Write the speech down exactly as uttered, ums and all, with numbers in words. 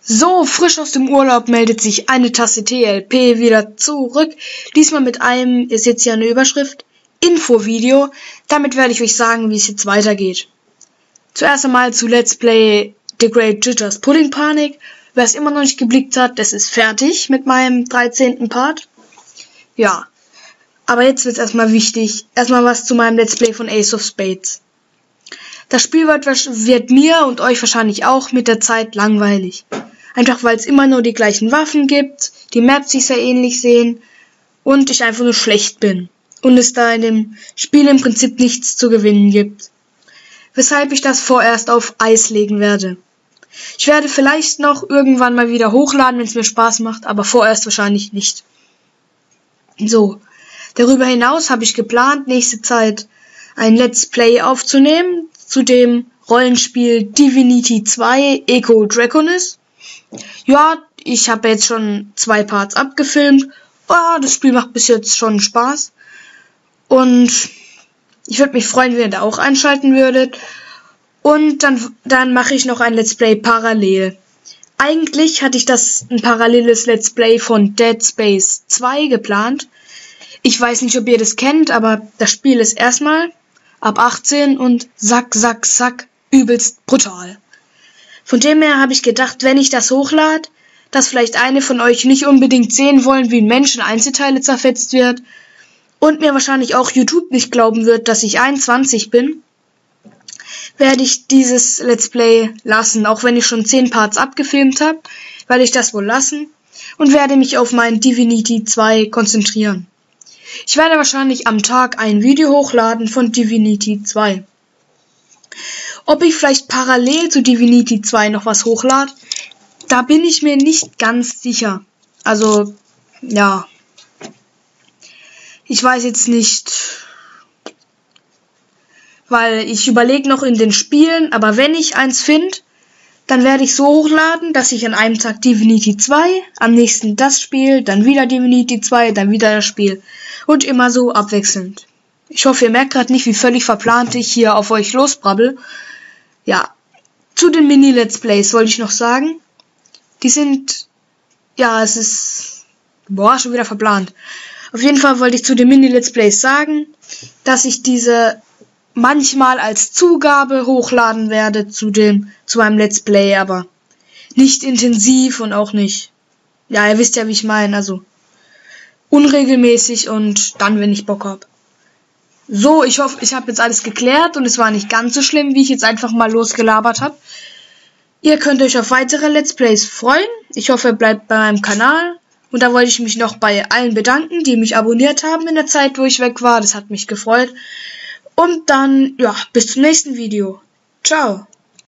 So, frisch aus dem Urlaub meldet sich eine Tasse T L P wieder zurück. Diesmal mit einem, ihr seht hier eine Überschrift, Infovideo. Damit werde ich euch sagen, wie es jetzt weitergeht. Zuerst einmal zu Let's Play The Great Jitters Pudding Panic. Wer es immer noch nicht geblickt hat, das ist fertig mit meinem dreizehnten Part. Ja, aber jetzt wird es erstmal wichtig. Erstmal was zu meinem Let's Play von Ace of Spades. Das Spiel wird, wird mir und euch wahrscheinlich auch mit der Zeit langweilig. Einfach weil es immer nur die gleichen Waffen gibt, die Maps sich sehr ähnlich sehen und ich einfach nur schlecht bin. Und es da in dem Spiel im Prinzip nichts zu gewinnen gibt. Weshalb ich das vorerst auf Eis legen werde. Ich werde vielleicht noch irgendwann mal wieder hochladen, wenn es mir Spaß macht, aber vorerst wahrscheinlich nicht. So, darüber hinaus habe ich geplant, nächste Zeit ein Let's Play aufzunehmen zu dem Rollenspiel Divinity zwei Echo Draconis. Ja, ich habe jetzt schon zwei Parts abgefilmt. Oh, das Spiel macht bis jetzt schon Spaß. Und ich würde mich freuen, wenn ihr da auch einschalten würdet. Und dann, dann mache ich noch ein Let's Play parallel. Eigentlich hatte ich das ein paralleles Let's Play von Dead Space zwei geplant. Ich weiß nicht, ob ihr das kennt, aber das Spiel ist erstmal ab achtzehn und sack, sack, sack, übelst brutal. Von dem her habe ich gedacht, wenn ich das hochlade, dass vielleicht eine von euch nicht unbedingt sehen wollen, wie ein Mensch in Einzelteile zerfetzt wird und mir wahrscheinlich auch YouTube nicht glauben wird, dass ich einundzwanzig bin, werde ich dieses Let's Play lassen. Auch wenn ich schon zehn Parts abgefilmt habe, werde ich das wohl lassen und werde mich auf mein Divinity zwei konzentrieren. Ich werde wahrscheinlich am Tag ein Video hochladen von Divinity zwei. Ob ich vielleicht parallel zu Divinity zwei noch was hochlade, da bin ich mir nicht ganz sicher. Also, ja. Ich weiß jetzt nicht, weil ich überlege noch in den Spielen, aber wenn ich eins finde, dann werde ich so hochladen, dass ich an einem Tag Divinity zwei, am nächsten das Spiel, dann wieder Divinity zwei, dann wieder das Spiel. Und immer so abwechselnd. Ich hoffe, ihr merkt gerade nicht, wie völlig verplant ich hier auf euch losbrabbel. Ja, zu den Mini-Let's Plays wollte ich noch sagen. Die sind, ja, es ist, boah, schon wieder verplant. Auf jeden Fall wollte ich zu den Mini-Let's Plays sagen, dass ich diese manchmal als Zugabe hochladen werde zu dem, zu meinem Let's Play, aber nicht intensiv und auch nicht, ja, ihr wisst ja, wie ich meine, also unregelmäßig und dann, wenn ich Bock hab. So, ich hoffe, ich habe jetzt alles geklärt und es war nicht ganz so schlimm, wie ich jetzt einfach mal losgelabert habe. Ihr könnt euch auf weitere Let's Plays freuen. Ich hoffe, ihr bleibt bei meinem Kanal. Und da wollte ich mich noch bei allen bedanken, die mich abonniert haben in der Zeit, wo ich weg war. Das hat mich gefreut. Und dann, ja, bis zum nächsten Video. Ciao.